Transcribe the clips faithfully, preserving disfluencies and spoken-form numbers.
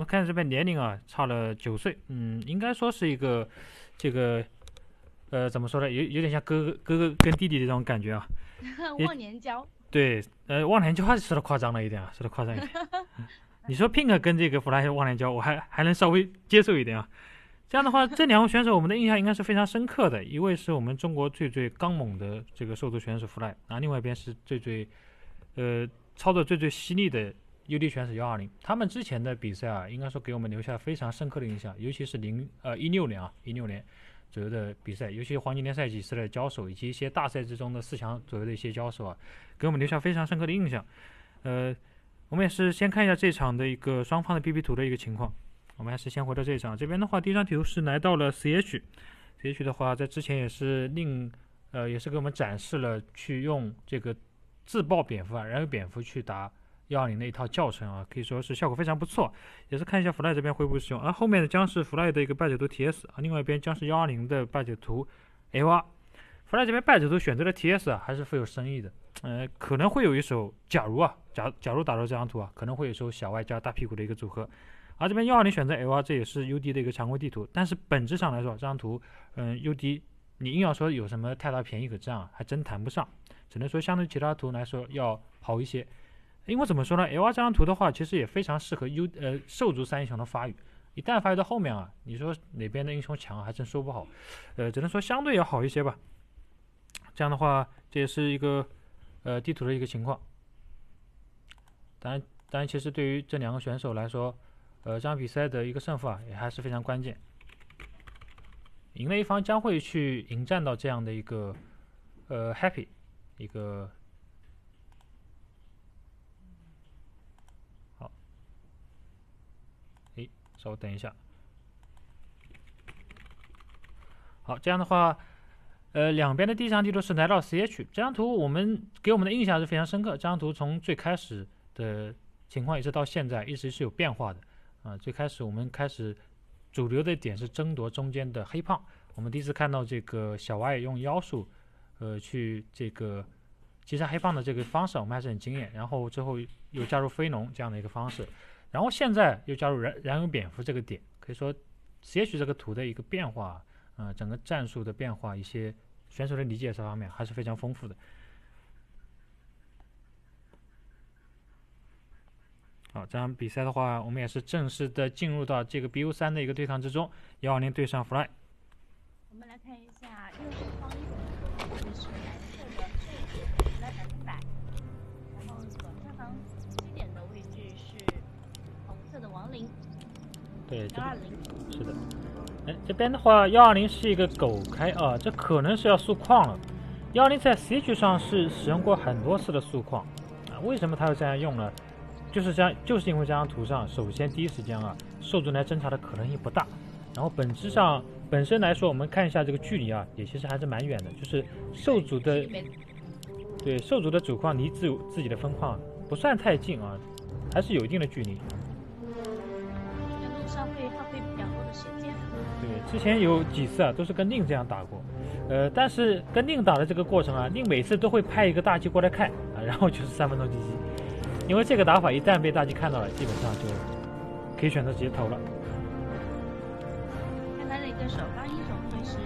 我看这边年龄啊差了九岁，嗯，应该说是一个这个呃怎么说呢，有有点像哥哥哥哥跟弟弟的这种感觉啊。 忘年交。 对，呃，忘年交还是说的夸张了一点啊，说的夸张一点。你说 Pink 跟这个弗莱忘年交，我还还能稍微接受一点啊。这样的话，这两位选手我们的印象应该是非常深刻的。一位是我们中国最最刚猛的这个兽族选手弗莱，啊，另外一边是最最呃操作最最犀利的 U D 选手幺二零。他们之前的比赛啊，应该说给我们留下非常深刻的印象，尤其是零呃一六年啊一六年左右的比赛，尤其黄金联赛几次的交手，以及一些大赛之中的四强左右的一些交手啊，给我们留下非常深刻的印象。呃，我们也是先看一下这场的一个双方的 P P 图的一个情况。我们还是先回到这场，这边的话，第一张图是来到了 C H，C H 的话，在之前也是令呃也是给我们展示了去用这个自爆蝙蝠啊，燃油蝙蝠去打幺二零的一套教程啊，可以说是效果非常不错。也是看一下 Fly 这边恢复使用，而后面的将是 Fly 的一个败者图 T S 啊，另外一边将是幺二零的败者图 L R。Fly 这边败者图选择了 T S 啊，还是富有深意的。呃，可能会有一手，假如啊，假假如打到这张图啊，可能会有一手小外加大屁股的一个组合。而这边幺二零选择 L R， 这也是 U D 的一个常规地图，但是本质上来说，这张图，嗯 ，U D 你硬要说有什么太大便宜可占啊，还真谈不上，只能说相对其他图来说要好一些。因为怎么说呢 ，L R 这张图的话，其实也非常适合 U 呃兽族三英雄的发育。一旦发育到后面啊，你说哪边的英雄强，还真说不好，呃，只能说相对要好一些吧。这样的话，这也是一个呃地图的一个情况。当然，当然，其实对于这两个选手来说，呃，这场比赛的一个胜负啊，也还是非常关键。赢的一方将会去迎战到这样的一个呃 happy 一个好，诶，稍微等一下。好，这样的话，呃，两边的第一张地图是来到 C H， 这张图我们给我们的印象是非常深刻。这张图从最开始的情况一直到现在，一直是有变化的。啊，最开始我们开始主流的点是争夺中间的黑胖，我们第一次看到这个小歪用妖术，呃，去这个击杀黑胖的这个方式，我们还是很惊艳。然后之后又加入飞龙这样的一个方式，然后现在又加入燃燃油蝙蝠这个点，可以说 C H 这个图的一个变化，呃，整个战术的变化，一些选手的理解这方面还是非常丰富的。好，这场比赛的话，我们也是正式的进入到这个 B U 三的一个对抗之中，幺二零对上 Fly。 我们来看一下右上方一组，这是蓝色的兽族 Fly 百分百，然后左下方七点的位置是红色的亡灵， 对， 幺二零。 是的。哎，这边的话，幺二零是一个狗开啊，这可能是要速矿了。幺二零在 C H 上是使用过很多次的速矿啊，为什么他要这样用呢？就是这样，就是因为这张图上，首先第一时间啊，兽族来侦查的可能性不大，然后本质上本身来说，我们看一下这个距离啊，也其实还是蛮远的，就是兽族的，对兽族的主矿离自自己的分矿不算太近啊，还是有一定的距离。 这个路上会耗费比较多的时间。 对，之前有几次啊，都是跟令这样打过，呃，但是跟令打的这个过程啊，令每次都会派一个大 G 过来看啊，然后就是三分钟 G G。因为这个打法一旦被大 G 看到了，基本上就可以选择直接投了。 看他的一个首发英雄会是，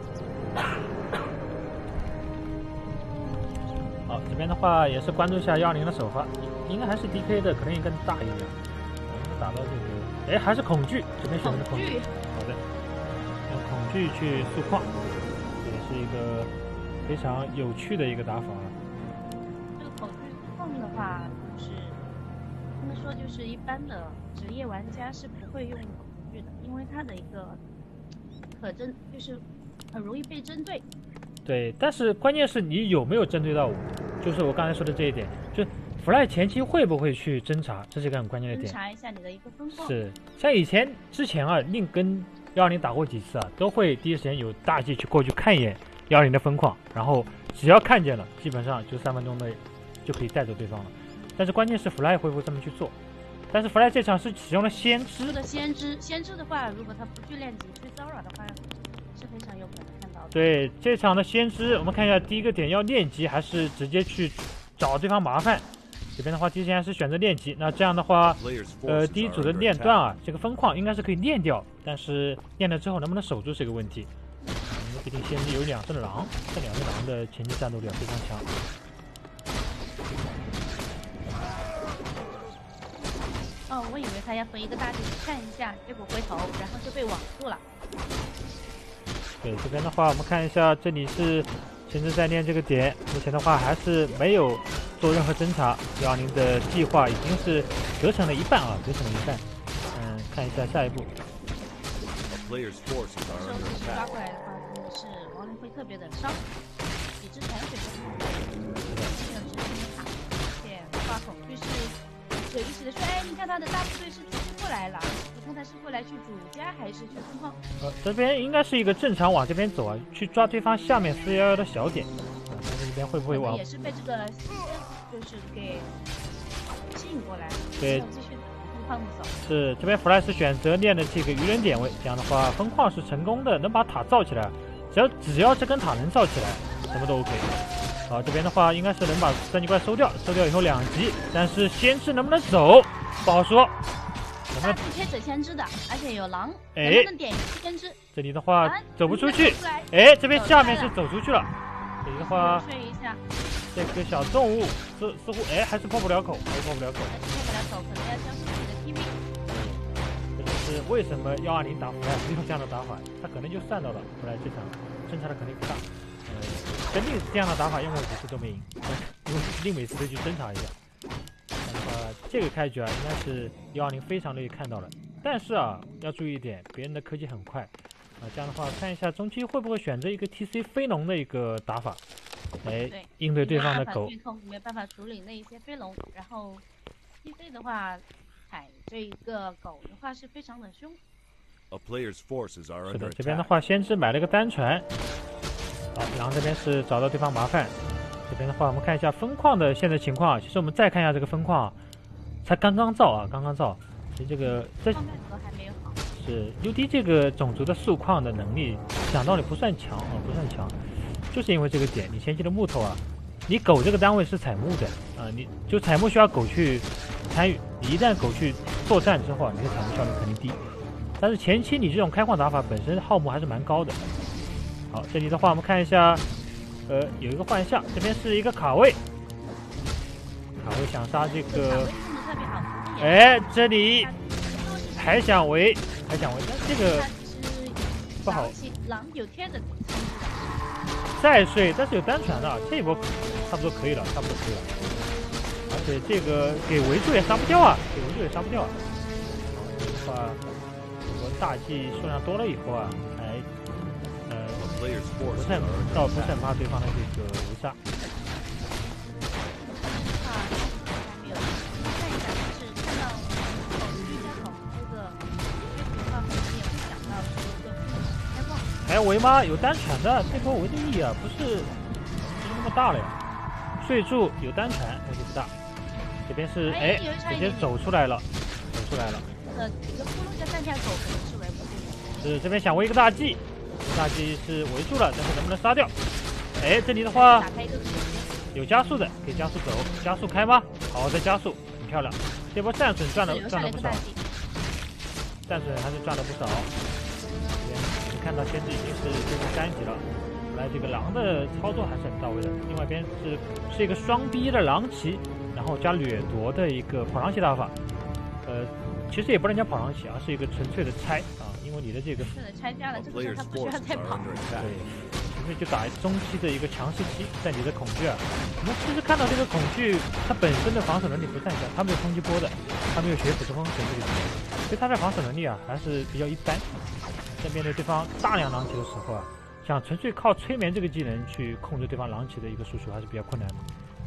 好，这边的话也是关注一下幺二零的首发，应该还是 D K 的，可能也更大一点。打到这个，哎，还是恐惧，这边选择的恐惧。好的，用恐惧去速矿，这也是一个非常有趣的一个打法。 这个恐惧速矿的话，就是他们说就是一般的职业玩家是不会用恐惧的，因为它的一个可针就是很容易被针对。 对，但是关键是你有没有针对到我，就是我刚才说的这一点，就 Fly 前期会不会去侦查，这是一个很关键的点。 侦查一下你的一个分矿。 是，像以前之前啊，令跟幺二零打过几次啊，都会第一时间有大 G 去过去看一眼幺二零的分矿，然后只要看见了，基本上就三分钟内就可以带走对方了。但是关键是 Fly 会不会这么去做？但是 Fly 这场是使用了先知。 这个先知，先知的话，如果他不去练级去骚扰的话，是非常有可能看到的。 对，这场的先知，我们看一下第一个点要练级还是直接去找对方麻烦。 这边的话，提前是选择练级，那这样的话，呃，第一组的练段啊，这个分矿应该是可以练掉，但是练了之后能不能守住是个问题。因为毕竟先知有两只狼，这两只狼的前期战斗力非常强。 哦，我以为他要分一个大地看一下，结果回头然后就被网住了。 对，这边的话我们看一下，这里是先知在练这个点，目前的话还是没有做任何侦查，幺二零的计划已经是得逞了一半啊，得逞了一半。嗯，看一下下一步。 这时候抓过来的话，真的是亡灵会特别的伤，几只残血都没有直接的卡，而且挂恐惧是有意识的说，哎，你看他的大部队是突过来了，你看他是过来去主家还是去分矿？ 呃，这边应该是一个正常往这边走啊，去抓对方下面四幺幺的小点。啊，但是这边会不会往？ 也是被这个就是给吸引过来， 对， 继续分矿走。 是这边弗莱斯选择练的这个愚人点位，这样的话分矿是成功的，能把塔造起来。只要只要这根塔能造起来，什么都 OK。好，这边的话应该是能把三级怪收掉，收掉以后两级，但是先知能不能走不好说。我们贴着先知的，而且有狼， 哎， 能不能点先知？ 这里的话、 啊、 走不出去，哎，这边下面是走出去了。这里的话， 睡一下， 这个小动物似似乎哎还是破不了口，还是破不了口， 还是破不了口，可能要消失自己的 T P。 这就是为什么幺二零打弗莱斯用这样的打法，他可能就算到了弗莱这场侦查的可能不大。呃，肯定这样的打法用过几次都没赢，因为一定每次都去侦查一下。这样的话，这个开局啊，应该是幺二零非常乐意看到了。但是啊，要注意一点，别人的科技很快啊。这样的话，看一下中期会不会选择一个 T C 飞龙的一个打法，哎，应对对方的狗。 没办法处理那一些飞龙，然后 T C 的话，踩这一个狗的话是非常的凶。 是的，这边的话，先知买了个单船。好，狼这边是找到对方麻烦。这边的话，我们看一下分矿的现在情况。其实我们再看一下这个分矿，才刚刚造啊，刚刚造。其实这个这还没有好。 是 U D 这个种族的速矿的能力，讲道理不算强啊，不算强，就是因为这个点，你前期的木头啊，你狗这个单位是采木的啊，你就采木需要狗去参与，你一旦狗去作战之后啊，你的采木效率肯定低。但是前期你这种开矿打法本身耗木还是蛮高的。好，这里的话我们看一下，呃，有一个幻象，这边是一个卡位，卡位想杀这个，哎，这里还想围，还想围，但这个不好。 狼有贴着再睡，但是有单传的，这一波差不多可以了，差不多可以了。而且这个给围住也杀不掉啊，给围住也杀不掉啊。这个话，我大 G 数量多了以后啊，才。不是很倒不是很怕对方的这个围杀。还要围吗？有单传的，这波围的意义啊，不是不是那么大了呀。睡住有单传，问题不大。这边是哎，直接走出来了，走出来了。 呃，一个骷髅加三条狗可能是围不住。 是这边想围一个大 G。大 G 是围住了，但是能不能杀掉？哎，这里的话有加速的，可以加速走，加速开吗？好的，加速，很漂亮。这波战损赚了赚了不少，战损还是赚了不少。这边你看到先知已经是这个三级了，来这个狼的操作还是很到位的。另外一边是是一个双逼的狼骑，然后加掠夺的一个跑狼骑打法。呃，其实也不能叫跑狼骑，而是一个纯粹的拆啊。因为你的这个是的拆家了，这个时候他不需要再跑。 对，因为就打中期的一个强势期，在你的恐惧啊，我们其实看到这个恐惧，它本身的防守能力不算强，它没有冲击波的，它没有血斧之风神这个技能，所以它的防守能力啊还是比较一般。在面对对方大量狼骑的时候啊，想纯粹靠催眠这个技能去控制对方狼骑的一个输出还是比较困难的。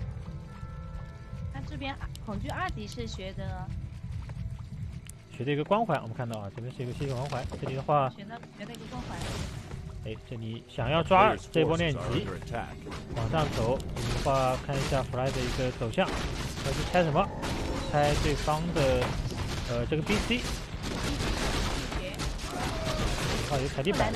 那这边恐惧二级是学的。 学的一个光环，我们看到啊，这边是一个吸血光环。这里的话， 学的学的一个光环。 哎，这里想要抓这波练级，往上走。这里的话，看一下弗莱的一个走向，要去猜什么？猜对方的呃这个 B C。啊，有踩地板的。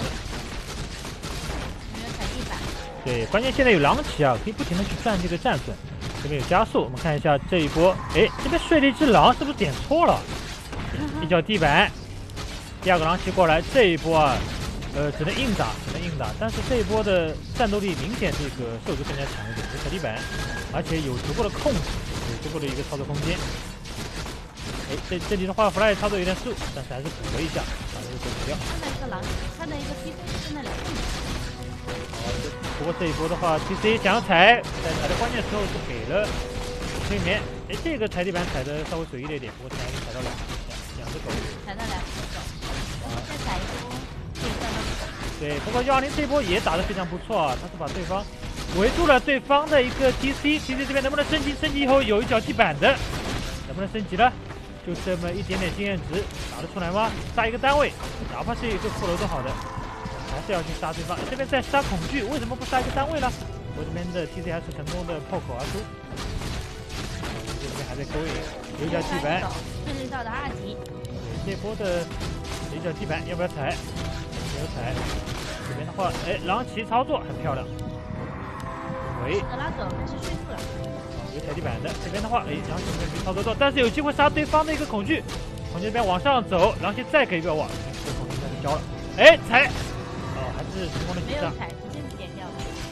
没有踩地板。 对，关键现在有狼骑啊，可以不停的去赚这个战损。 这边有加速，我们看一下这一波，哎，这边睡了一只狼，是不是点错了？一脚地板，第二个狼骑过来，这一波啊，呃，只能硬打，只能硬打。但是这一波的战斗力明显这个兽族更加强一点，有踩地板，而且有足够的控制，有足够的一个操作空间。哎，这这里的话 ，Fly 操作有点速，但是还是补了一下，把这个给补掉。 看到一个狼，看到一个 T C 是那两个。 不过这一波的话 ，T C 想要踩，在踩的关键时候是给了催眠。哎，这个踩地板踩的稍微随意了一点，不过现在已经踩到两两两只狗， 踩到两只狗，再踩一波可以赚到狗。 对，不过幺二零这一波也打得非常不错啊，他是把对方围住了对方的一个 T C，T C 这边能不能升级？升级以后有一脚地板的，能不能升级了？就这么一点点经验值，打得出来吗？杀一个单位，哪怕是一个骷髅都好的。还是要去杀对方，这边在杀恐惧，为什么不杀一个单位呢？我这边的 T C 还是成功的破口而出，这边还在勾引，有一脚地板， 顺利到达二级。 这波的有一脚地板要不要踩？没有踩。这边的话，哎，狼骑操作很漂亮。喂， 德拉走还是迅速了。 有踩地板的，这边的话，哎，狼骑没操作到，但是有机会杀对方的一个恐惧。从这边往上走，狼骑再给一个哇，这个恐惧开始交了，哎，踩。是成功的击杀， 没有踩，直接点掉了。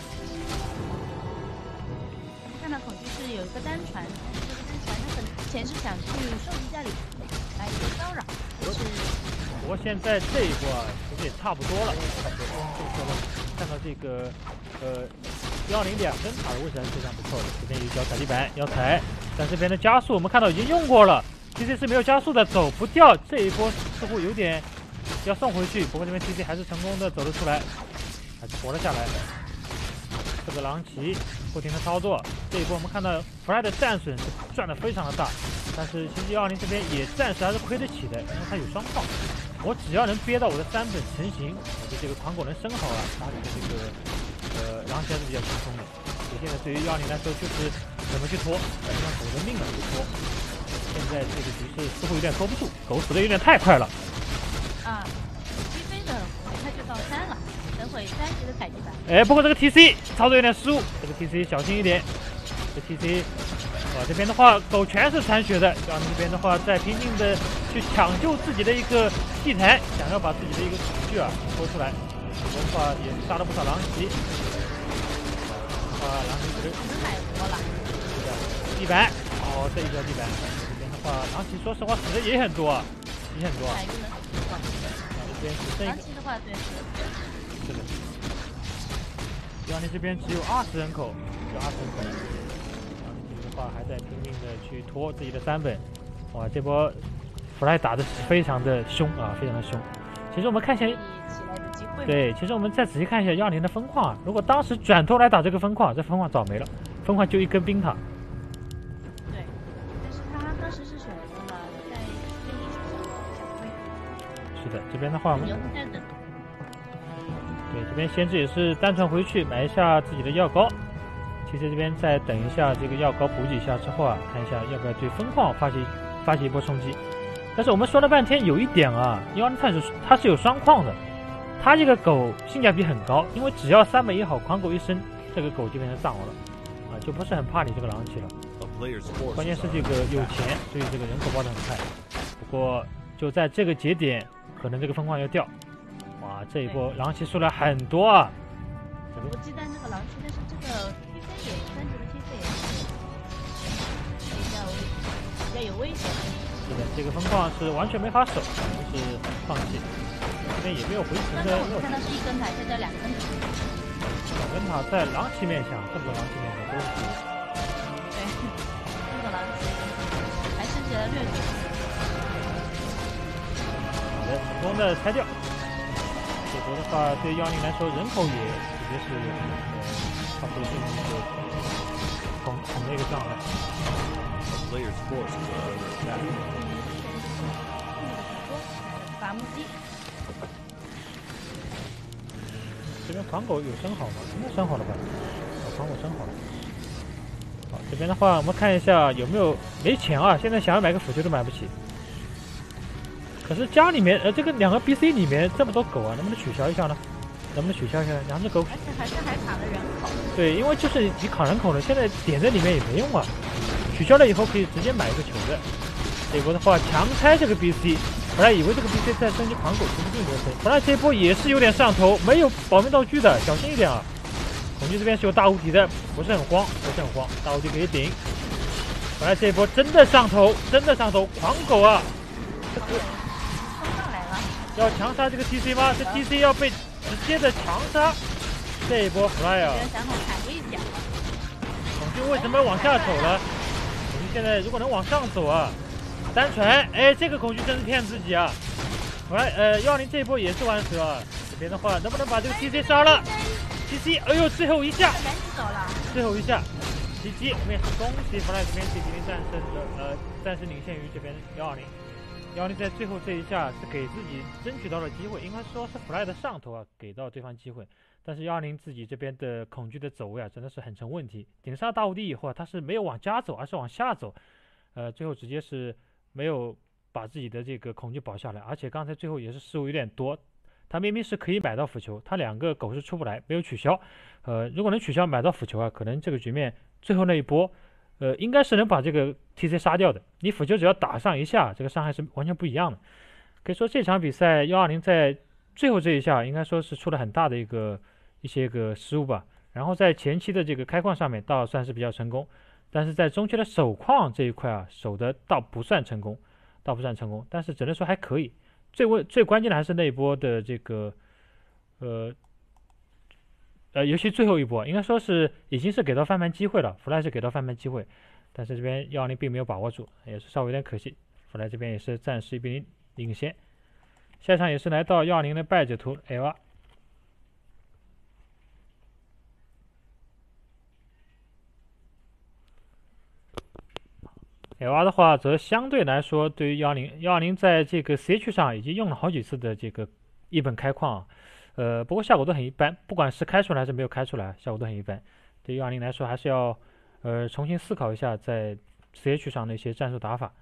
看到恐惧是有一个单传，这个单传他可能之前是想去兽族家里来一个骚扰，但是不过现在这一波啊，其实也差不多了，差不多。这个时候看到这个呃幺零两根塔的位置还是非常不错的，这边有一脚踩地板要踩，但这边的加速我们看到已经用过了，其实是没有加速的，走不掉。这一波似乎有点。要送回去，不过这边 T C 还是成功的走了出来，还是活了下来。这个狼骑不停的操作，这一波我们看到 Fly 的战损是赚的非常的大，但是其实幺二零这边也暂时还是亏得起的，因为他有双矿。我只要能憋到我的三本成型，我的这个狂狗能升好了，打你的这个呃狼骑还是比较轻松的。所以现在对于幺二零来说，就是怎么去拖，怎么狗的命了去拖。现在这个局势似乎有点拖不住，狗死的有点太快了。 啊，击飞的很快就到三了，等会三级的采地板。 哎，不过这个 T C 操作有点失误，这个 T C 小心一点。这 T C， 哇，这边的话狗全是残血的，然后这边的话在拼命的去抢救自己的一个地毯，想要把自己的一个恐惧啊拖出来。这边的话也杀了不少狼骑，啊，狼骑这个真买活了。 地板，哦，这一脚地板，这边的话狼骑说实话死的也很多啊，也很多啊。这边只剩一个。 狼骑的话，对， 是的。幺零这边只有二十人口，只有二十人口。然后这边的话还在拼命的去拖自己的三本。哇，这波 Fly 打的是非常的凶啊，非常的凶。其实我们看一下， 起来的机会。 对，其实我们再仔细看一下幺零的分矿啊，如果当时转头来打这个分矿，这分矿早没了，分矿就一根冰塔。 对，但是他当时是选择了在这里小亏。 是的，这边的话我们。 有在等。 对，这边先知也是单纯回去买一下自己的药膏。其实这边再等一下这个药膏补给一下之后啊，看一下要不要对分矿发起发起一波冲击。但是我们说了半天，有一点啊，幺零探是它是有双矿的，它这个狗性价比很高，因为只要三本一好，狂狗一升，这个狗就变成藏獒了，啊，就不是很怕你这个狼骑了。关键是这个有钱，所以这个人口爆得很快。不过就在这个节点，可能这个分矿要掉。哇，这一波狼骑出来很多啊！ 我鸡蛋这个狼骑，但是这个 T C 也三级的 T C 也是比较比较有危险。 是的，这个分矿是完全没法守，就是放弃。这边也没有回城的。 我看到是一根塔，现在两根塔。 两根塔在狼骑面下，这么多狼骑面下都是。 对，这个狼骑还升级了掠夺。 好的，成功的拆掉。这波的话，对幺零来说，人口也直接是呃，差不多就是一个捅捅的一个障碍。伐木机。这边狂狗有升好吗？应该升好了吧？哦，狂狗升好了。好，这边的话，我们看一下有没有没钱啊？现在想要买个辅球都买不起。可是家里面呃，这个两个 B C 里面这么多狗啊，能不能取消一下呢？ 能不能取消一下？两只狗， 而且好像还卡了人口。 对，因为就是你卡人口了，现在点在里面也没用啊。取消了以后可以直接买一个球的。这波的话强拆这个 B C， 本来以为这个 B C 再升级狂狗说不定能升，本来这波也是有点上头，没有保命道具的，小心一点啊。恐惧这边是有大无敌的，不是很慌，不是很慌，大无敌可以顶。本来这一波真的上头，真的上头，狂狗啊！这个冲上来了， 要强杀这个 T C 吗？这 T C 要被直接的强杀。这一波 fly 啊！ 想想踩过一脚。 恐惧为什么往下走了？恐惧现在如果能往上走啊，单传，哎，这个恐惧真是骗自己啊！来，呃，幺零这一波也是完蛇啊。这边的话能不能把这个 T C 杀了 ？T C， 哎呦，最后一下， 赶紧走了， 最后一下。奇迹，我们也是恭喜 fly 这边 C 零战胜了，呃，暂时领先于这边幺二零。幺二零在最后这一下是给自己争取到了机会，应该说是 fly 的上头啊，给到对方机会。但是幺二零自己这边的恐惧的走位啊，真的是很成问题。顶上大无敌以后啊，他是没有往加走，而是往下走，呃，最后直接是没有把自己的这个恐惧保下来，而且刚才最后也是失误有点多。他明明是可以买到腐球，他两个狗是出不来，没有取消。呃，如果能取消买到腐球啊，可能这个局面最后那一波，呃，应该是能把这个 T C 杀掉的。你腐球只要打上一下，这个伤害是完全不一样的。可以说这场比赛幺二零在最后这一下应该说是出了很大的一个一些个失误吧。然后在前期的这个开矿上面倒算是比较成功，但是在中期的守矿这一块啊，守的倒不算成功，倒不算成功，但是只能说还可以。最问最关键的还是那一波的这个，呃，呃，尤其最后一波，应该说是已经是给到翻盘机会了，弗莱是给到翻盘机会，但是这边幺二零并没有把握住，也是稍微有点可惜。弗莱这边也是暂时一比零领先。下场也是来到幺二零的败者图 L 二。L 二的话，则相对来说，对于幺二零幺二零在这个 C H 上已经用了好几次的这个一本开矿，呃，不过效果都很一般，不管是开出来还是没有开出来，效果都很一般。对于幺二零来说，还是要呃重新思考一下在 C H 上的一些战术打法。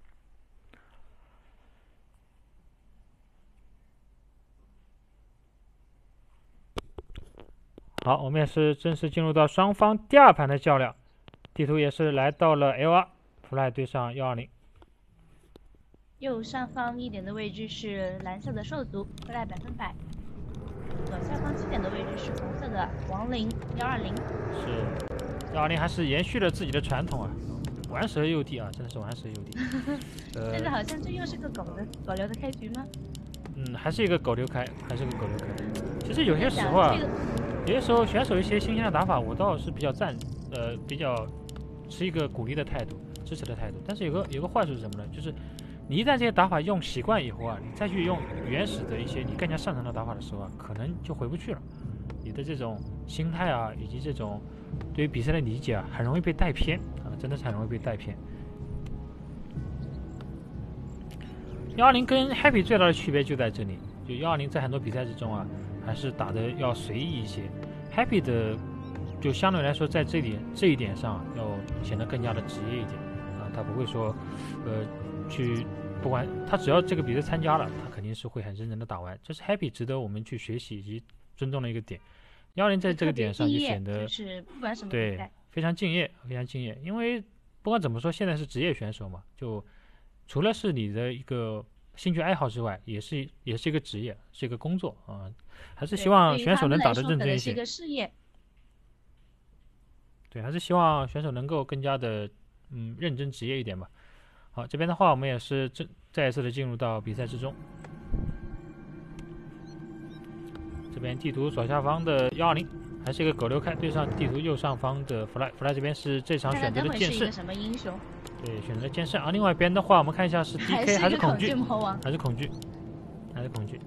好，我们也是正式进入到双方第二盘的较量，地图也是来到了 L 二。fly 对上幺二零， 右上方一点的位置是蓝色的兽族 fly 百分百，左下方七点的位置是红色的亡灵幺二零。 是幺二零还是延续了自己的传统啊，玩蛇诱地啊，真的是玩蛇诱地。呃， 现在好像这又是个狗的狗流的开局吗？ 嗯，还是一个狗流开，还是一个狗流开。其实有些时候啊，有些时候选手一些新鲜的打法，我倒是比较赞，呃，比较持一个鼓励的态度。支持的态度，但是有个有个坏处是什么呢？就是你一旦这些打法用习惯以后啊，你再去用原始的一些你更加擅长的打法的时候啊，可能就回不去了。你的这种心态啊，以及这种对于比赛的理解啊，很容易被带偏啊，真的是很容易被带偏。幺二零跟 Happy 最大的区别就在这里，就幺二零在很多比赛之中啊，还是打的要随意一些 ，Happy 的就相对来说在这里这一点上要显得更加的职业一点。他不会说，呃，去不管他只要这个比赛参加了，他肯定是会很认真的打完。这是 Happy 值得我们去学习以及尊重的一个点。幺二零在这个点上就显得就是不管什么对非常敬业，非常敬业。因为不管怎么说，现在是职业选手嘛，就除了是你的一个兴趣爱好之外，也是也是一个职业，是一个工作啊、呃。还是希望选手能打得认真一些。 是一个事业。 对，还是希望选手能够更加的。嗯，认真职业一点吧。好，这边的话，我们也是正再一次的进入到比赛之中。这边地图左下方的幺二零还是一个狗流开，对上地图右上方的 fly，fly 这边是这场选择的剑圣。 什么英雄？ 对，选择了剑圣。而另外一边的话，我们看一下是 D K 还是恐惧？还是恐惧？还是恐惧？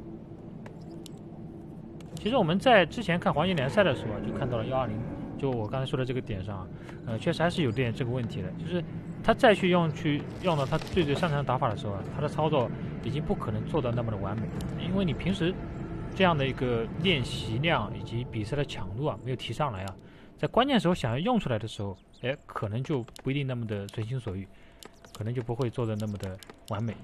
其实我们在之前看黄金联赛的时候啊，就看到了幺二零。就我刚才说的这个点上，呃，确实还是有点这个问题的，就是他再去用去用到他最最擅长的打法的时候啊，他的操作已经不可能做到那么的完美，因为你平时这样的一个练习量以及比赛的强度啊没有提上来啊，在关键时候想要用出来的时候，哎，可能就不一定那么的随心所欲，可能就不会做的那么的完美。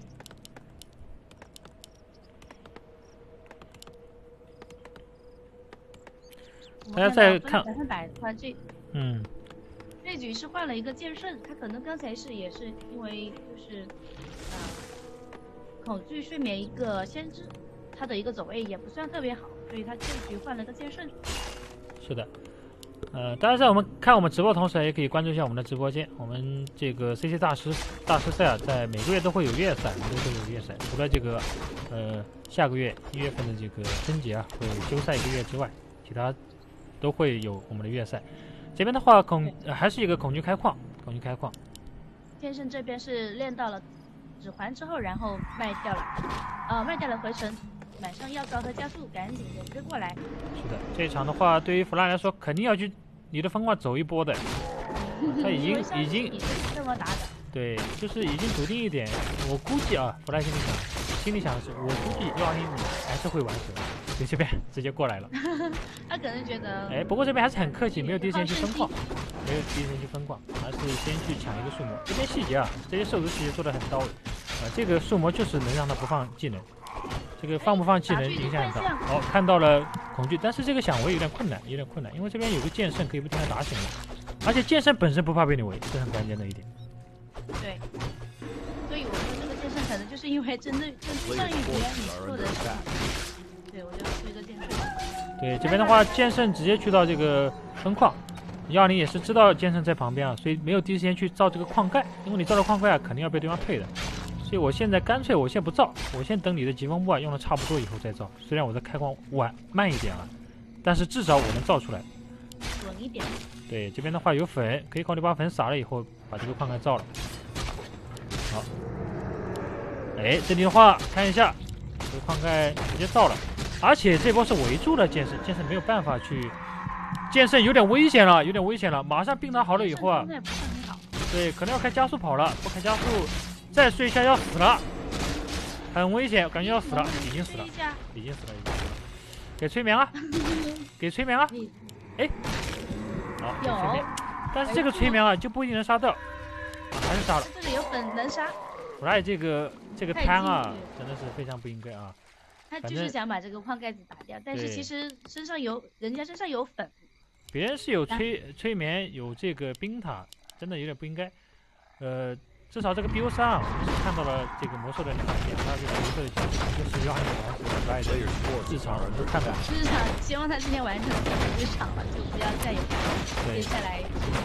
大家再看百分百的话，这嗯， 这局是换了一个剑圣，他可能刚才是也是因为就是呃恐惧睡眠一个先知，他的一个走位也不算特别好，所以他这局换了个剑圣。 是的。呃，当然在我们看我们直播同时，也可以关注一下我们的直播间。我们这个 C C 大师大师赛啊，在每个月都会有月赛，每个月都有月赛。除了这个呃下个月一月份的这个春节啊，会休赛一个月之外，其他都会有我们的月赛。这边的话恐、呃、还是一个恐惧开矿，恐惧开矿。 剑圣这边是练到了指环之后，然后卖掉了，呃，卖掉了回城。马上要高和加速，赶紧的追过来。 是的，这一场的话，对于弗拉来说，肯定要去你的风冠走一波的。他已经已经这么打的。 对，就是已经笃定一点。我估计啊，弗拉心里想，心里想的是，我估计幺二零五还是会完成，所以这边直接过来了。 他可能觉得， 哎，不过这边还是很客气，没有第一时间去分矿，没有第一时间去分矿，而是先去抢一个树魔。这边细节啊，这些兽族细节做的很到位。啊，这个树魔就是能让他不放技能。这个放不放技能影响很大。哦，看到了恐惧，但是这个想围有点困难，有点困难，因为这边有个剑圣可以不停的打醒了，而且剑圣本身不怕被你围，这是很关键的一点。 对，所以我说这个剑圣可能就是因为针对针对上一局你做的，对，我就推个剑圣。 对，这边的话，剑圣直接去到这个分矿，幺二零也是知道剑圣在旁边啊，所以没有第一时间去造这个矿盖，因为你造了矿盖啊，肯定要被对方退的。所以我现在干脆我先不造，我先等你的疾风步啊用的差不多以后再造。虽然我的开矿晚慢一点啊，但是至少我能造出来， 稳一点。 对，这边的话有粉，可以考虑把粉撒了以后把这个矿盖造了。好，哎，这里的话看一下，这个矿盖直接造了，而且这波是围住了剑圣，剑圣没有办法去，剑圣有点危险了，有点危险了，马上病打好了以后啊，对，可能要开加速跑了，不开加速。再睡一下要死了，很危险，感觉要死了，已经死了，已经死了，已经死了。给催眠了，给催眠了。哎，好，给催眠。但是这个催眠啊，就不一定能杀掉，啊、还是杀了。 这个有粉能杀。 弗莱这个这个摊啊，真的是非常不应该啊。 他就是想把这个矿盖子打掉，但是其实身上有人家身上有粉。 别人是有催催眠，有这个冰塔，真的有点不应该。呃。至少这个 B O 三啊，我们是看到了这个魔兽的两个点，还有这个魔兽的奖励，就是要按照完成弗莱的日常都看到了。 日常希望他今天完成日常了，就不要再有接下来。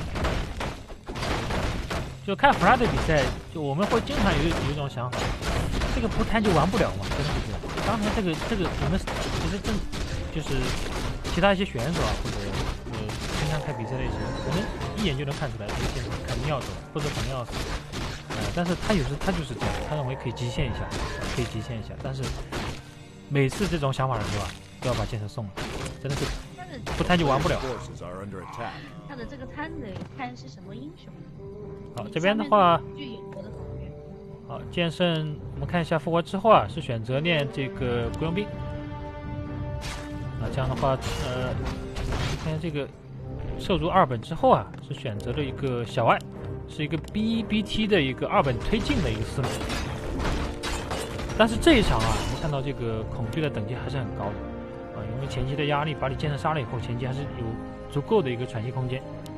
就看弗拉的比赛，就我们会经常有有一种想法，这个不摊就玩不了嘛，真的是。刚才这个这个我们其实正就是其他一些选手啊，或者呃经常看比赛的一些，我们一眼就能看出来，这个选手肯定要走，或者肯定要死。呃，但是他有时他就是这样，他认为可以极限一下，可以极限一下，但是每次这种想法的时候啊，都要把剑圣送了，真的是不摊就玩不了。 他的这个摊得看是什么英雄。 好，这边的话，好剑圣，我们看一下复活之后啊，是选择练这个雇佣兵。啊，这样的话，呃，看这个兽族二本之后啊，是选择了一个小爱。是一个 B B T 的一个二本推进的一个思路，但是这一场啊，我们看到这个恐惧的等级还是很高的啊，因为前期的压力把你剑圣杀了以后，前期还是有足够的一个喘息空间。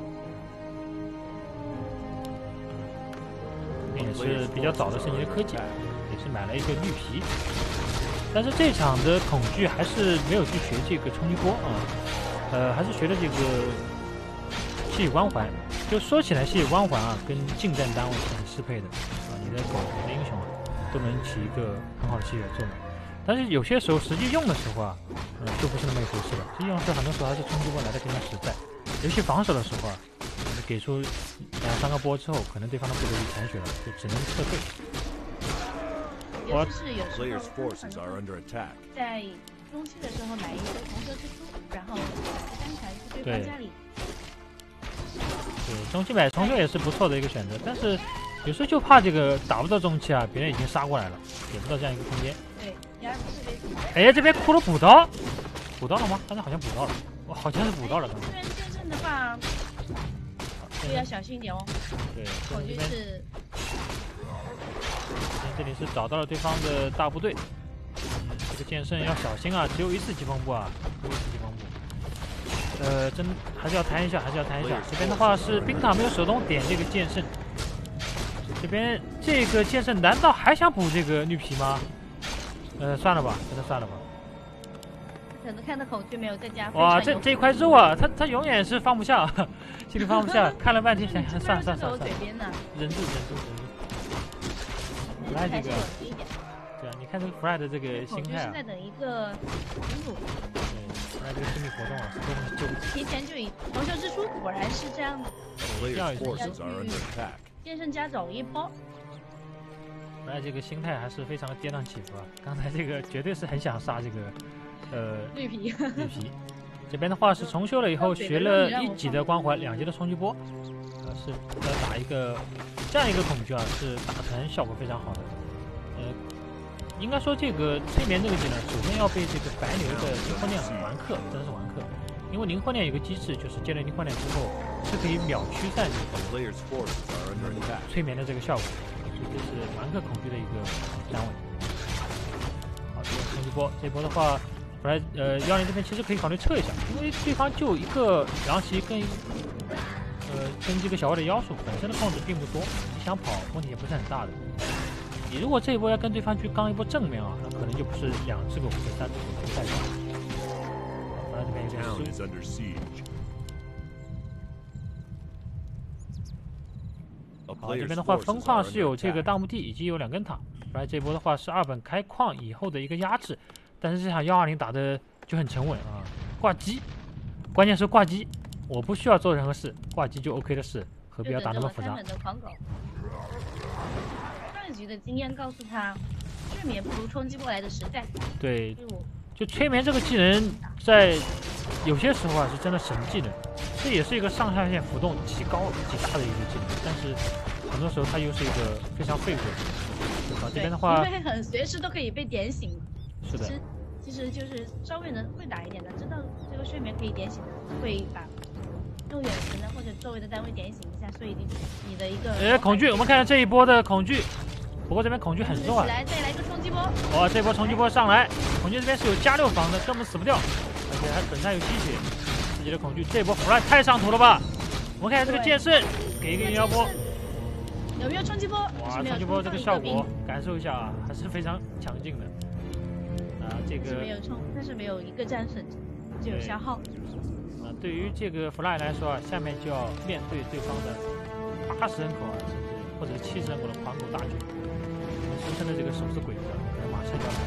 也是比较早的升级的科技，也是买了一个绿皮，但是这场的恐惧还是没有去学这个冲击波啊，呃，还是学了这个吸血光环。就说起来，吸血光环啊，跟近战单位是很适配的啊。你的狗、你的英雄啊，都能起一个很好的吸血作用。但是有些时候实际用的时候啊，嗯，就不是那么一回事了。实际用是很多时候还是冲击波来的更加实在。尤其防守的时候啊，给出两三个波之后，可能对方的部队就残血了，就只能撤退。 尤其是有时候在中期的时候买一个红色蜘蛛，然后单传去对方家里。 对，中期买重修也是不错的一个选择，但是有时候就怕这个打不到中期啊，别人已经杀过来了，给不到这样一个空间。 对，第二个特别。 哎，这边骷髅补刀，补到了吗？刚才好像补到了，我好像是补到了。刚才。 这边剑圣的话，就要小心一点哦。 对， 恐惧是。 这里是找到了对方的大部队，嗯，这个剑圣要小心啊，只有一次疾风步啊，只有一次疾风步。 呃，真还是要谈一下，还是要谈一下。这边的话是冰塔没有手动点这个剑圣，这边这个剑圣难道还想补这个绿皮吗？呃，算了吧，真的算了吧。 可能看到恐惧没有在家。 哇，这这一块肉啊，他他永远是放不下，心里放不下，看了半天想想算了算了算了，忍住忍住忍住。来这个，对啊，你看这个 Fly 的这个心态啊。 是在等一个俘虏。 对 ，Fly 这个生命活动啊，是多么纠结。 提前就以同修之书果然是这样的。 要一下。 剑圣家走一波。 Fly 这个心态还是非常的跌宕起伏啊！刚才这个绝对是很想杀这个。呃， 绿皮， 绿皮，这边的话是重修了以后学了一级的光环，两级的冲击波，呃，是要打一个这样一个恐惧啊，是打成效果非常好的。呃，应该说这个催眠这个技能，首先要被这个白牛的灵魂链完克，真的是完克。因为灵魂链有个机制，就是接了灵魂链之后是可以秒驱散这个催眠的这个效果，所以这是完克恐惧的一个单位。好，这个冲击波，这波的话。本来呃幺零这边其实可以考虑撤一下，因为对方就一个狼骑跟呃跟这个小怪的妖术本身的控制并不多，你想跑问题也不是很大的。你如果这一波要跟对方去刚一波正面啊，那可能就不是两只狗或者三只狗太高。本来这边有点输。好，这边的话分矿是有这个大墓地以及有两根塔，本来这波的话是二本开矿以后的一个压制。但是这场幺二零打的就很沉稳啊，挂机，关键是挂机，我不需要做任何事，挂机就 OK 的事，何必要打那么复杂？ 上一局的经验告诉他，睡眠不如冲击波来的实在。 对，就催眠这个技能，在有些时候啊是真的神技能，这也是一个上下限浮动极高极大的一个技能，但是很多时候它又是一个非常废物的。好，这边的话， 因为很随时都可以被点醒。 是的。 其实就是稍微能会打一点的，知道这个睡眠可以点醒的，会把用远程的或者周围的单位点醒一下，所以你你的一个。 哎，恐惧，我们看看这一波的恐惧，不过这边恐惧很弱啊。 来，再来一个冲击波。 哇，这波冲击波上来，恐惧这边是有加六防的，根本死不掉，而且还本身有吸血，自己的恐惧这波弗莱太上头了吧？我们看一下这个剑圣，给一个阴阳波。 有没有冲击波？ 哇，冲击波这个效果，感受一下啊，还是非常强劲的。啊，这个没有冲，但是没有一个战损，只有消耗。 啊，对于这个 Fly 来说啊，下面就要面对对方的八十人口啊，甚至或者七十人口的狂狗大军，俗称的这个手撕鬼子，马上就要来。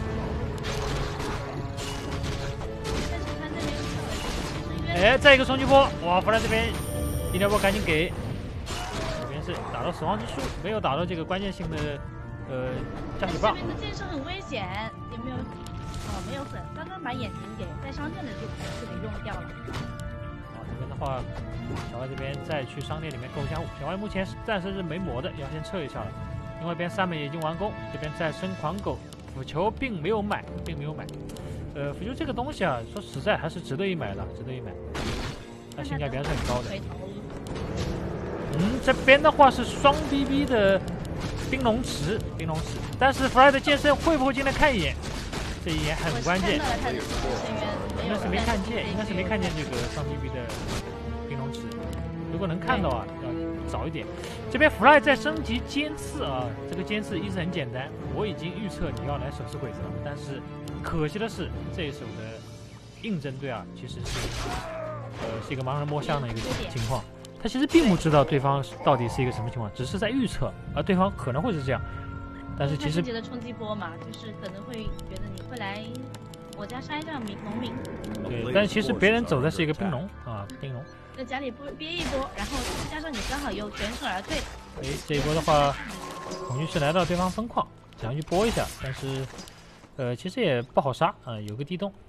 但是他那边哎，再一个冲击波，哇 ！Fly 这边医疗波赶紧给，这边是打到死亡之树，没有打到这个关键性的呃加血棒。 这边的剑圣很危险，有没有？哦，没有粉，刚刚把眼睛给在商店的就就给用掉了。 好，这边的话，小外这边再去商店里面购香物。小外目前暂时是没魔的，要先撤一下了。另外一边三美已经完工，这边再生狂狗，腐球并没有买，并没有买。呃，腐球这个东西啊，说实在还是值得一买的，值得一买。它性价比还是很高的。嗯，这边的话是双 B B 的冰龙池，冰龙池，但是 Fly 的剑圣会不会进来看一眼？这一眼很关键，应该是没看见，应该是没看见这个双 B B 的冰龙池。如果能看到啊，要早一点。这边 Fly 在升级尖刺啊，这个尖刺一直很简单，我已经预测你要来手撕鬼子了，但是可惜的是这一手的硬针对啊，其实是呃是一个盲人摸象的一个情况。他其实并不知道对方到底是一个什么情况，只是在预测，而对方可能会是这样。但是其实觉得冲击波嘛，就是可能会觉得你会来我家杀一下民农民。 对，但其实别人走的是一个冰龙啊，冰龙。 在家里憋一波，然后加上你刚好又全身而退。 哎，这一波的话，恐惧是来到对方分矿，想要去拨一下，但是呃其实也不好杀啊，有个地洞。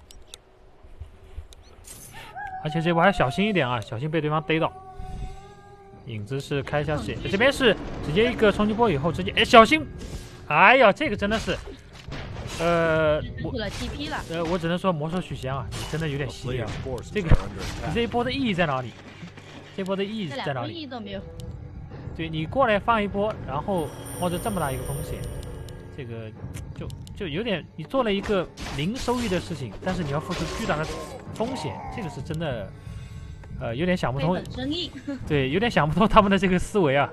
而且这波还小心一点啊，小心被对方逮到。影子是开一下视野，这边是直接一个冲击波以后直接哎小心。哎呀，这个真的是，呃， 我了 T P 了， 呃，我只能说魔兽许仙啊，你真的有点稀啊。这个，你这一波的意义在哪里？这波的意义在哪里？ 意义都没有。 对你过来放一波，然后冒着这么大一个风险，这个就就有点，你做了一个零收益的事情，但是你要付出巨大的风险，这个是真的呃，有点想不通。 非本生意。 对，有点想不通他们的这个思维啊。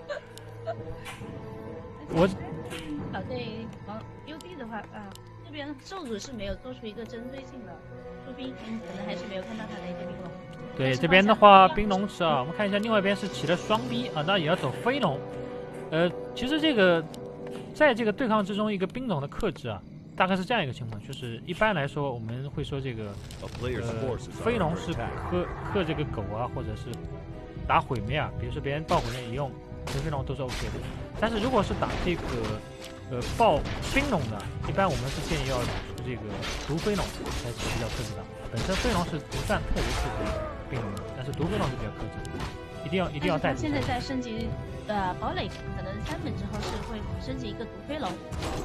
我好在王 U D 的话啊，这边受主是没有做出一个针对性的，说不定你可能还是没有看到他的一个冰龙。 对，这边的话冰龙池啊，我们看一下，另外一边是起了双 B 啊，那也要走飞龙。呃，其实这个在这个对抗之中，一个冰龙的克制啊，大概是这样一个情况，就是一般来说我们会说这个呃飞龙是克克这个狗啊，或者是打毁灭啊，比如说别人爆毁灭一用飞飞龙都是 OK 的。但是如果是打这个呃爆冰龙的，一般我们是建议要打出这个毒飞龙才是比较克制的。本身飞龙是不算特别适合冰龙的，但是毒飞龙是比较克制的，一定要一定要带。 现在在升级呃堡垒，可能三本之后是会升级一个毒飞龙。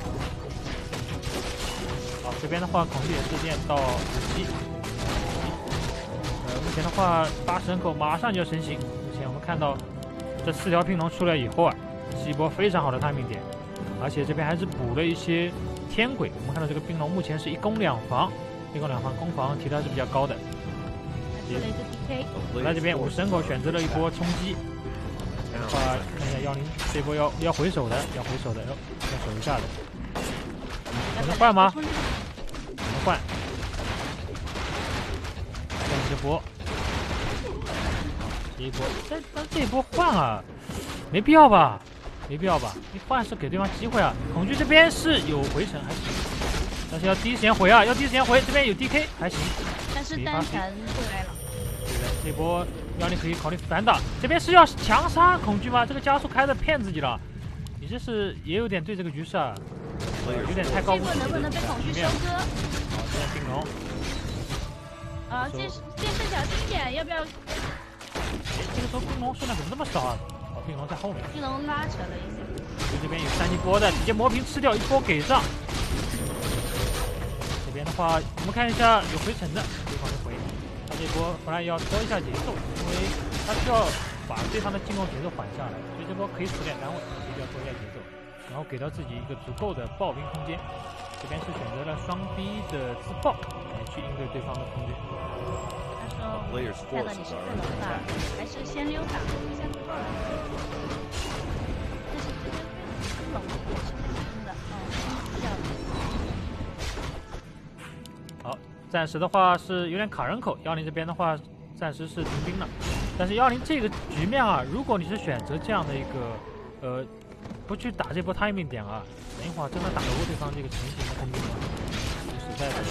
好，这边的话恐惧也是练到五级。呃，目前的话八十人口马上就要成型。目前我们看到这四条冰龙出来以后啊，是一波非常好的 timing 点，而且这边还是补了一些天轨。我们看到这个冰龙目前是一攻两防，一攻两防，攻防提的是比较高的。 出了一个 D K。 来这边五十人口选择了一波冲击。的话看一下幺零这波要要回手的，要回手的，要要守一下的。能换吗？能换。换这波。这一波，这但这一波换啊，没必要吧？没必要吧？你换是给对方机会啊。恐惧这边是有回城还行，但是要第一时间回啊，要第一时间回。这边有 D K 还行， 但是单传过来了。 对的，这波幺零可以考虑反打。这边是要强杀恐惧吗？这个加速开的骗自己了。你这是也有点对这个局势啊，有点太高估自己的局面。 能不能被恐惧收割？ 好，这边冰龙。 啊，剑剑圣小心点，要不要？ 哎，这个时候冰龙数量怎么这么少啊？哦，冰龙在后面。 冰龙拉扯了一下。 这边有三级波的，直接磨平吃掉，一波给上。这边的话，我们看一下有回城的，对方的回。他这波本来要拖一下节奏，因为他需要把对方的进攻节奏缓下来，所以这波可以死点单位，所以要拖一下节奏，然后给到自己一个足够的爆兵空间。这边是选择了双 B 的自爆来去应对对方的空军。 他说：“看到你是克隆吧，还是先溜打一下自爆来。”这是直接克隆的，是真的哦，需要的。 好，暂时的话是有点卡人口，幺零这边的话暂时是停兵了。但是幺零这个局面啊，如果你是选择这样的一个呃不去打这波 timing 点啊，等一会儿真的打不过对方这个成型的空军啊，实在是。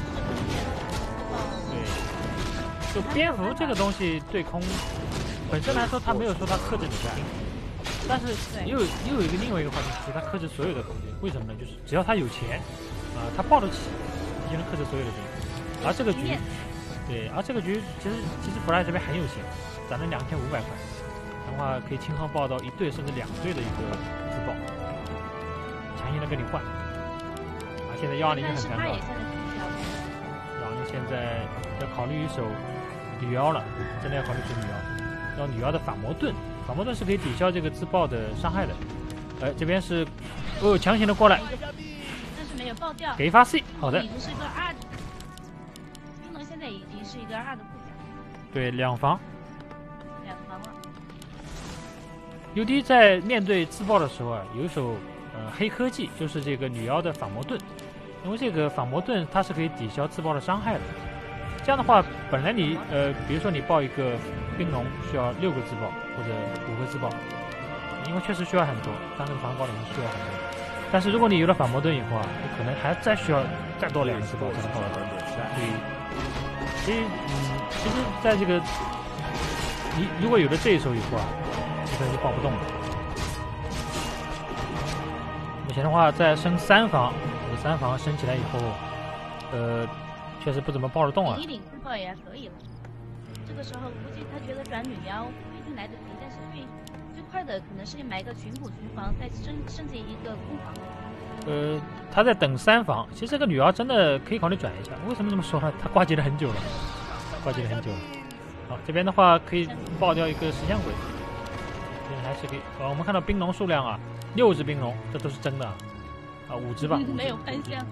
对，就蝙蝠这个东西对空本身来说，它没有说它克制你的兵，但是又有又有一个另外一个话题是它克制所有的空军，为什么呢？就是只要他有钱啊、呃，他抱得起，就能克制所有的兵。而这个局，对，而这个局其实其实 Fly 这边很有钱，攒了两千五百块。的话可以轻松爆到一队甚至两队的一个自爆，强行的跟你换。啊，现在幺二零就很尴尬。幺二零现在要考虑一手女妖了，真的要考虑一手女妖，要女妖的反魔盾，反魔盾是可以抵消这个自爆的伤害的。哎，这边是哦，强行的过来， 但是没有爆掉， 给一发 C， 好的。 已经是一个二，冰龙现在已经是一个二的护甲。 对，两防。 两防了。 U D 在面对自爆的时候啊，有一手呃黑科技，就是这个女妖的反魔盾，因为这个反魔盾它是可以抵消自爆的伤害的。这样的话，本来你呃，比如说你爆一个冰龙需要六个自爆或者五个自爆，因为确实需要很多，当这个防爆里面需要很多。但是如果你有了反魔盾以后啊，你可能还再需要再多两个自爆才能爆得到。所以，所以嗯，其实在这个你如果有了这一手以后啊。基本就爆不动了。目前的话，在升三防，这三防升起来以后，呃，确实不怎么爆得动啊。 一领自爆也可以了。这个时候估计他觉得转女妖不一定来得及，但是最最快的可能是买个群补群防，再升升级一个攻防。 呃，他在等三防，其实这个女妖真的可以考虑转一下。为什么这么说呢？他挂机了很久了，挂机了很久了。好，这边的话可以爆掉一个石像鬼。还是可以，啊，我们看到冰龙数量啊，六只冰龙，这都是真的啊，啊，五只吧， 没有方向，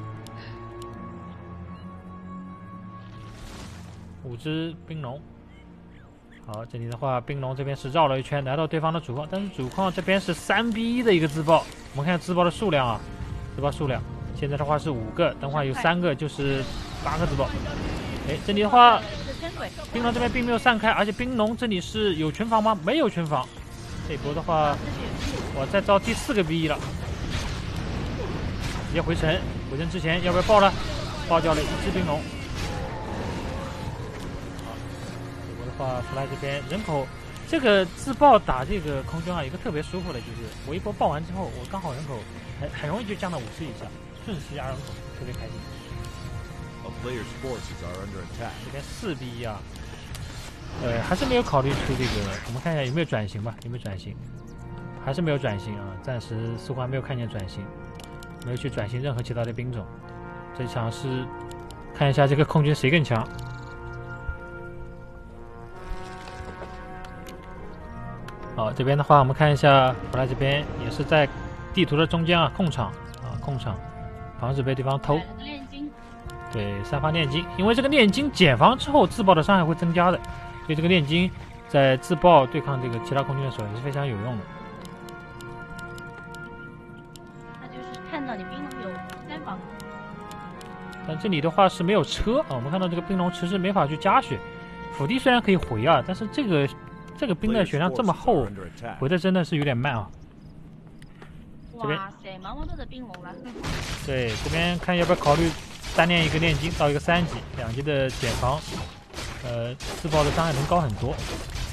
五只冰龙， 好，这里的话，冰龙这边是绕了一圈来到对方的主矿，但是主矿这边是三比一的一个自爆。我们看自爆的数量啊，自爆数量现在的话是五个，等会儿有三个就是八个自爆。哎，这里的话，冰龙这边并没有散开，而且冰龙这里是有群防吗？没有群防。这一波的话，我再造第四个 B 一了，直接回城。回城之前要不要爆呢？爆掉了一只冰龙。好，这波的话，弗莱这边人口这个自爆打这个空军啊，有一个特别舒服的就是我一波爆完之后，我刚好人口很很容易就降到五十以下，瞬时压人口，特别开心。这边四 B 一啊，呃，还是没有考虑出这个，我们看一下有没有转型吧，有没有转型？还是没有转型啊，暂时似乎还没有看见转型，没有去转型任何其他的兵种。这场是看一下这个空军谁更强。好，这边的话我们看一下弗莱这边也是在地图的中间啊，控场啊，控场，防止被对方偷。对，散发炼金，因为这个炼金减防之后自爆的伤害会增加的，所以这个炼金在自爆对抗这个其他空军的时候也是非常有用的。 那就是看到你冰龙有三防， 但这里的话是没有车啊，我们看到这个冰龙迟迟没法去加血，辅地虽然可以回啊，但是这个这个兵的血量这么厚，回的真的是有点慢啊。 哇塞，毛毛豆的冰龙了。 对，这边看要不要考虑单练一个炼金到一个三级，两级的减防，呃，自爆的伤害能高很多。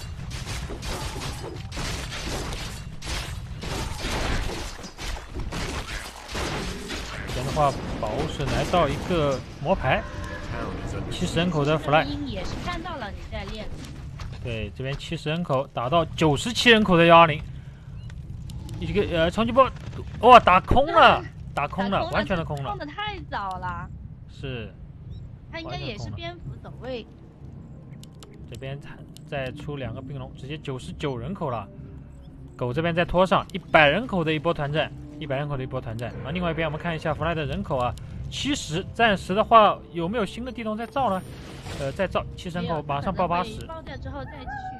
这边的话，宝是来到一个魔牌，七十人口的 fly， 也是看到了你在练。 对，这边七十人口打到九十七人口的幺二零，一个呃冲击波，哇，打空了，打空了，完全的空了， 空的太早了。 是， 他应该也是蝙蝠走位。 这边再出两个冰龙，直接九十九人口了。狗这边再拖上一百人口的一波团战，一百人口的一波团战。啊，另外一边我们看一下弗莱的人口啊，七十，暂时的话有没有新的地洞在造呢？呃，在造，七十人口马上爆八十。 爆掉之后再继续。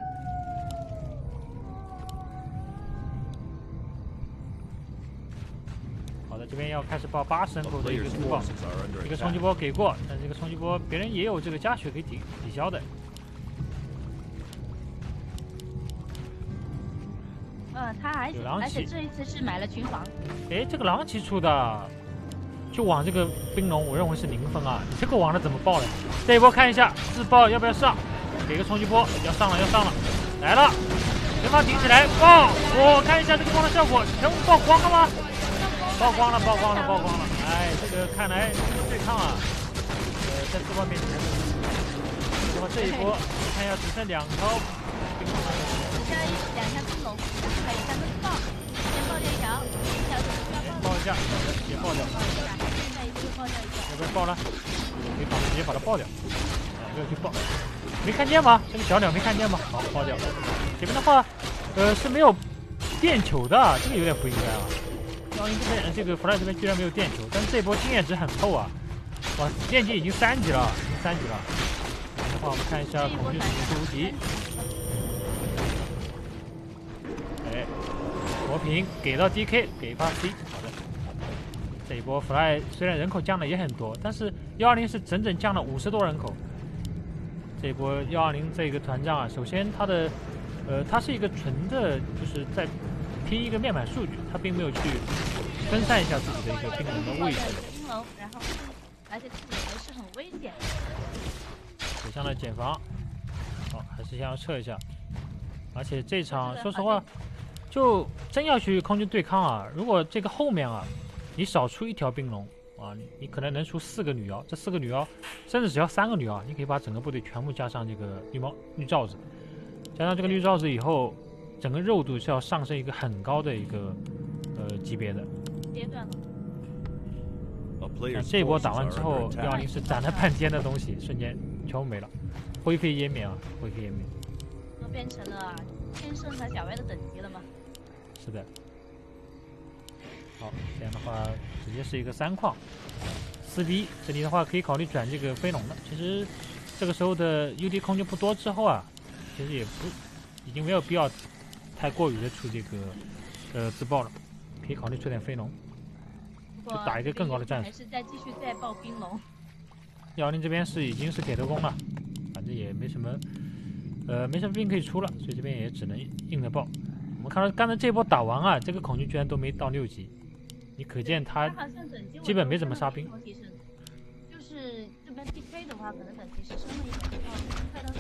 好的，这边要开始爆八十人口的一个自爆，一个冲击波给过，但这个冲击波别人也有这个加血可以抵抵消的。 呃，他还而且这一次是买了群防。 哎，这个狼骑出的，就往这个冰龙，我认为是零分啊！你这个往了怎么爆呢？这一波看一下自爆要不要上？给个冲击波，要上了，要上了，来了，前方顶起来爆！我、哦、看一下这个光的效果，全部爆光了吗？曝光了，曝光了，曝光了！哎，这个看来对抗啊，呃，在自爆面前，那么这一波看一下只剩两条冰龙了， 剩下两条冰龙，还有三个自爆，先爆掉一条，一条就爆一下，也爆掉， 现在一个爆掉一条， 要不要爆呢？可以把直接把它爆掉，啊，没有去爆，没看见吗？这个小鸟没看见吗？好，爆掉。这边的话，呃，是没有电球的，这个有点不应该啊。幺零这边这个弗莱这边居然没有电球，但是这波经验值很厚啊！哇，炼金已经三级了，已经三级了。这样的话，我们看一下恐惧使徒无敌。哎，魔瓶给到 D K， 给发 C。好的，这一波弗莱虽然人口降的也很多，但是幺二零是整整降了五十多人口。这一波幺二零这个团战啊，首先它的呃，它是一个纯的，就是在拼一个面板数据，它并没有去分散一下自己的一个冰龙的位置。 冰龙，然后而且自己还是很危险。 水上的减防，好，还是先要撤一下。而且这场说实话，就真要去空军对抗啊，如果这个后面啊，你少出一条冰龙啊，你可能能出四个女妖，这四个女妖，甚至只要三个女妖，你可以把整个部队全部加上这个绿帽绿罩子，加上这个绿罩子以后。整个肉度是要上升一个很高的一个呃级别的阶段了。 那这一波打完之后，幺二零是攒了半天的东西，瞬间全部没了，灰飞烟灭啊，灰飞烟灭。 都变成了天圣和小歪的等级了吗？ 是的。好，这样的话直接是一个三矿，四 B 这里的话可以考虑转这个飞龙了。其实这个时候的 U D 空间不多之后啊。 其实也不已经没有必要太过于的出这个呃自爆了，可以考虑出点飞龙，就打一个更高的战术。 还是再继续再爆冰龙。 幺零这边是已经是铁头功了，反正也没什么呃没什么兵可以出了，所以这边也只能硬着爆。我们看到刚才这波打完啊，这个恐惧居然都没到六级，你可见他基本没怎么杀兵。 就是这边 P K 的话，可能等级是升了一点，快到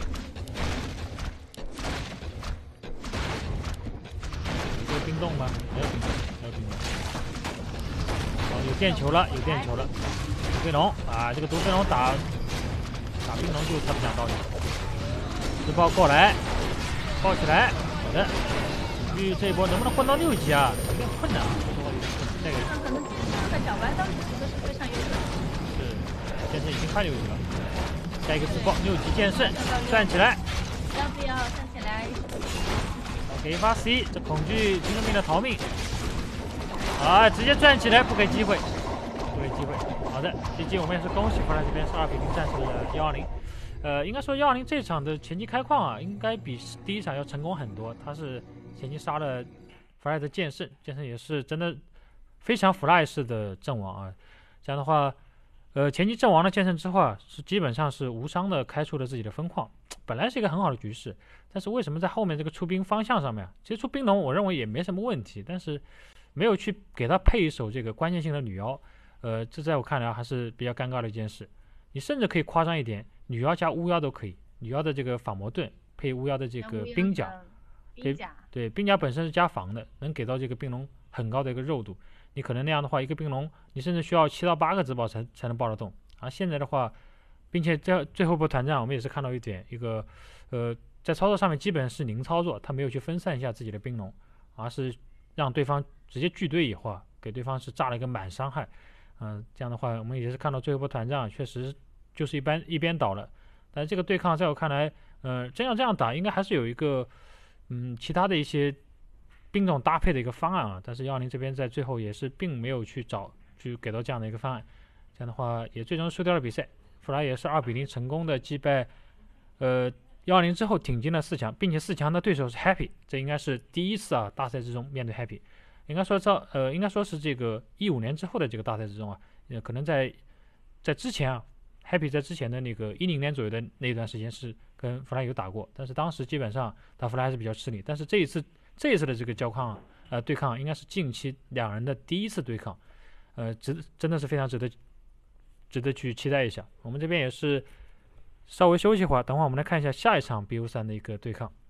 有冰冻吗？没有冰冻，没有冰冻。哦，有电球了，有电球了。毒飞龙啊，这个毒飞龙打打冰龙就太不讲道理了。自爆过来，爆起来，好的。恐惧这一波能不能混到六级啊？有点困难啊，说实话有点困难。这个可能这个小弯刀这个是非常有可能。 是，剑圣已经快六级了。下一个自爆六级剑圣，站起来。 要不要站起来？ 给一发 C， 这恐惧拼了命的逃命。啊，直接站起来，不给机会，不给机会。好的，这局我们也是恭喜弗莱这边是二比零战胜了幺二零。呃，应该说幺二零这场的前期开矿啊，应该比第一场要成功很多。他是前期杀了弗莱的剑圣，剑圣也是真的非常弗莱式的阵亡啊。这样的话，呃，前期阵亡了剑圣之后啊，是基本上是无伤的开出了自己的分矿，本来是一个很好的局势。但是为什么在后面这个出兵方向上面啊，其实出兵龙我认为也没什么问题，但是没有去给他配一手这个关键性的女妖，呃，这在我看来还是比较尴尬的一件事。你甚至可以夸张一点，女妖加巫妖都可以，女妖的这个仿魔盾配巫妖的这个冰甲， 冰甲对，冰甲本身是加防的，能给到这个冰龙很高的一个肉度。你可能那样的话，一个冰龙你甚至需要七到八个自爆才才能爆得动。而现在的话，并且在最后一波团战，我们也是看到一点，一个呃。在操作上面基本是零操作，他没有去分散一下自己的兵龙，而是让对方直接聚堆以后啊，给对方是炸了一个满伤害。嗯、呃，这样的话我们也是看到最后一波团战确实就是一般一边倒了。但是这个对抗在我看来，呃，真要这样打，应该还是有一个嗯其他的一些兵种搭配的一个方案啊。但是幺零这边在最后也是并没有去找去给到这样的一个方案，这样的话也最终输掉了比赛。弗莱也是二比零成功的击败呃。幺二零之后挺进了四强，并且四强的对手是 Happy， 这应该是第一次啊大赛之中面对 Happy， 应该说这呃应该说是这个一五年之后的这个大赛之中啊，呃可能在在之前啊 Happy 在之前的那个一零年左右的那段时间是跟弗莱有打过，但是当时基本上打弗莱还是比较吃力，但是这一次这一次的这个交抗啊呃对抗应该是近期两人的第一次对抗，呃值真的是非常值得值得去期待一下。我们这边也是稍微休息一会儿，等会儿我们来看一下下一场 B O 三的一个对抗。